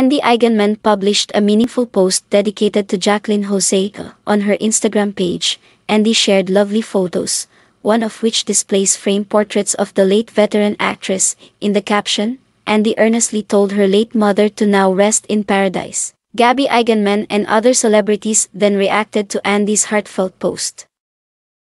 Gabby Eigenmann published a meaningful post dedicated to Jaclyn Jose on her Instagram page. Andi shared lovely photos, one of which displays framed portraits of the late veteran actress. In the caption, Andi earnestly told her late mother to now rest in paradise. Gabby Eigenmann and other celebrities then reacted to Andi's heartfelt post.